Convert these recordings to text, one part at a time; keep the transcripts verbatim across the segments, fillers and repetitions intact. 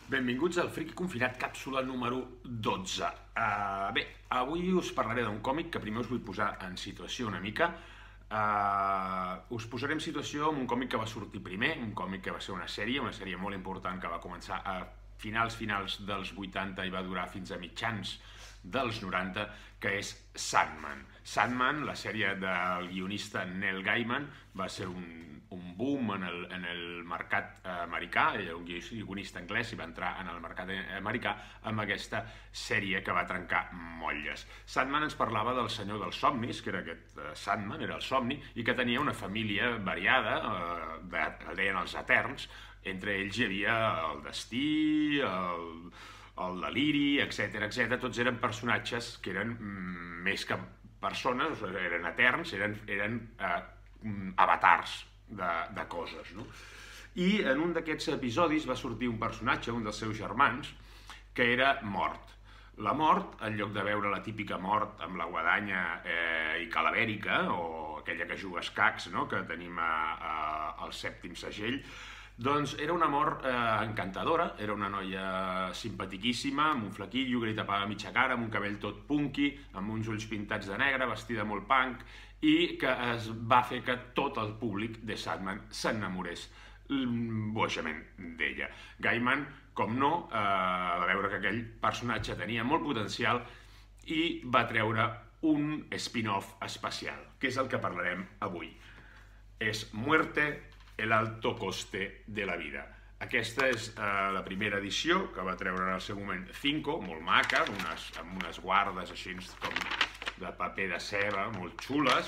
Benvinguts al Friki Confinat, càpsula número dotze. Uh, bé, avui us parlaré d'un còmic que primer us vull posar en situació una mica. Uh, us posaré en situació amb un còmic que va sortir primer, un còmic que va ser una sèrie, una sèrie molt important que va començar a finals finals dels vuitanta i va durar fins a mitjans dels noranta, que és Sandman. Sandman, la sèrie del guionista Neil Gaiman, va ser un, un boom en el, en el mercat americà. Ell era un guionista anglès i va entrar en el mercat americà amb aquesta sèrie que va trencar motlles. Sandman ens parlava del senyor dels somnis, que era aquest uh, Sandman, era el somni, i que tenia una família variada, uh, de, el deien els Eterns. Entre ells hi havia el destí, el... el deliri, etcètera, etcètera. Tots eren personatges que eren mm, més que persones, eren eterns, eren, eren eh, avatars de, de coses, no? I en un d'aquests episodis va sortir un personatge, un dels seus germans, que era Mort. La Mort, en lloc de veure la típica Mort amb la guadanya eh, i calavèrica, o aquella que juga a escacs, no?, que tenim a, a, al sèptim segell, doncs era una mort eh, encantadora, era una noia simpatiquíssima, amb un flequillo que li tapava mitja cara, amb un cabell tot punky, amb uns ulls pintats de negre, vestida molt punk, i que es va fer que tot el públic de Sandman s'enamorés boixament d'ella. Gaiman, com no, eh, va veure que aquell personatge tenia molt potencial i va treure un spin-off especial, que és el que parlarem avui. És Muerte, el alto coste de la vida. Aquesta és eh, la primera edició que va treure en el seu moment Cinco, molt maca, amb unes, amb unes guardes així com de paper de ceba, molt xules,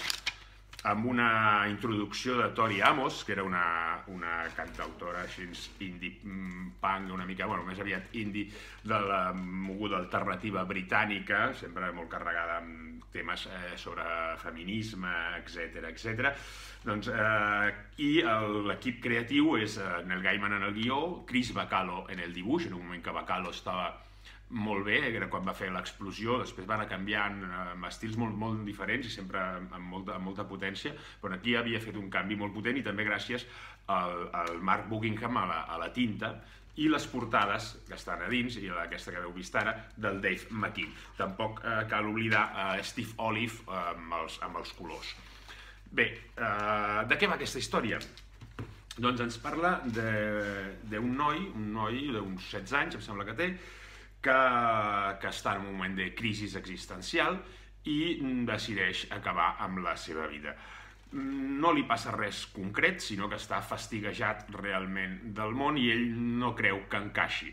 amb una introducció de Tori Amos, que era una, una cantautora així indie punk, una mica, bueno, més aviat indie, de la moguda alternativa britànica, sempre molt carregada amb temes eh, sobre feminisme, etcètera, etcètera. Doncs, eh, I l'equip creatiu és eh, Neil Gaiman en el guió, Chris Bacalo en el dibuix, en un moment que Bacalo estava molt bé, era quan va fer l'explosió, després van anar canviant amb estils molt, molt diferents i sempre amb molta, amb molta potència, però aquí havia fet un canvi molt potent i també gràcies al, al Mark Buckingham a la, a la tinta i les portades que estan a dins, i aquesta que heu vist ara, del Dave McKean. Tampoc eh, cal oblidar eh, Steve Olive eh, amb, els, amb els colors. Bé, eh, de què va aquesta història? Doncs ens parla d'un noi, un noi d'uns setze anys, em sembla que té, que, que està en un moment de crisi existencial i decideix acabar amb la seva vida. No li passa res concret, sinó que està fastiguejat realment del món i ell no creu que encaixi.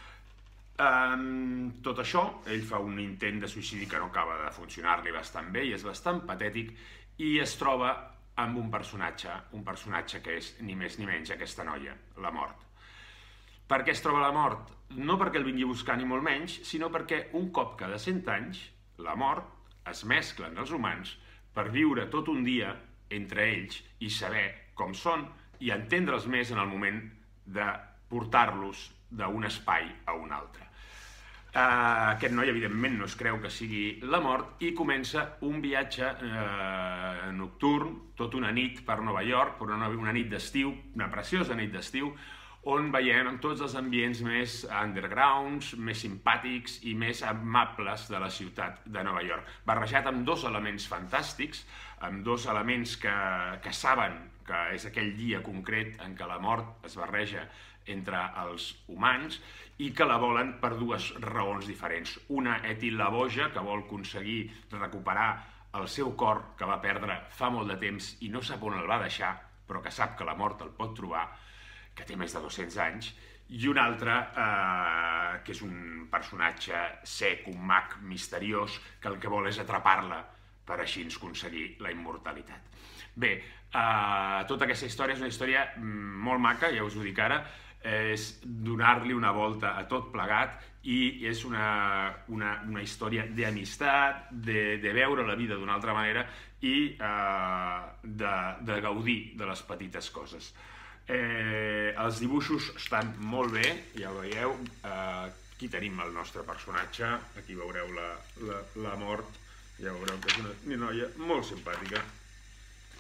Um, tot això, ell fa un intent de suïcidi que no acaba de funcionar-li bastant bé i és bastant patètic, i es troba amb un personatge, un personatge que és ni més ni menys aquesta noia, la Mort. Per què es troba la Mort? No perquè el vingui a buscar ni molt menys, sinó perquè un cop cada cent anys, la Mort es mescla en els humans per viure tot un dia entre ells i saber com són i entendre'ls més en el moment de portar-los d'un espai a un altre. Uh, aquest noi, evidentment, no es creu que sigui la Mort i comença un viatge uh, nocturn, tot una nit per Nova York, per una, una nit d'estiu, una preciosa nit d'estiu, on veiem tots els ambients més undergrounds, més simpàtics i més amables de la ciutat de Nova York, barrejat amb dos elements fantàstics, amb dos elements que, que saben que és aquell dia concret en què la mort es barreja entre els humans i que la volen per dues raons diferents. Una, Ethel la boja, que vol aconseguir recuperar el seu cor que va perdre fa molt de temps i no sap on el va deixar, però que sap que la mort el pot trobar, que té més de dos-cents anys, i un altre, eh, que és un personatge sec, un mag misteriós, que el que vol és atrapar-la per així aconseguir la immortalitat. Bé, eh, tota aquesta història és una història molt maca, ja us ho dic ara, és donar-li una volta a tot plegat i és una, una, una història d'amistat, de, de veure la vida d'una altra manera i eh, de, de gaudir de les petites coses. Eh, els dibuixos estan molt bé, ja ho veieu. Eh, aquí tenim el nostre personatge, aquí veureu la, la, la Mort, ja veureu que és una, una noia molt simpàtica.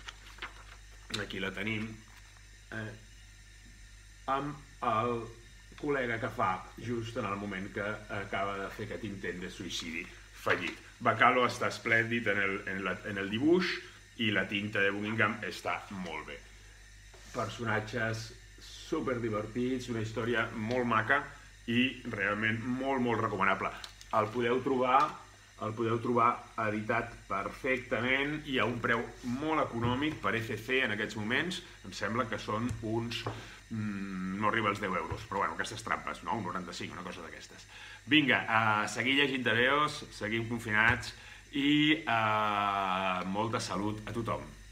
Aquí la tenim, eh, amb el col·lega que fa just en el moment que acaba de fer aquest intent de suïcidi fallit. Bacalo està esplèndid en el, en la, en el dibuix i la tinta de Buckingham està molt bé. Personatges super divertits, una història molt maca i realment molt, molt recomanable. El podeu trobar, el podeu trobar editat perfectament i a un preu molt econòmic per F C en aquests moments. Em sembla que són uns... Mm, no arriba als deu euros, però bueno, aquestes trampes, no? Un noranta-cinc, una cosa d'aquestes. Vinga, uh, seguir llegint tebeos, seguim confinats i uh, molta salut a tothom.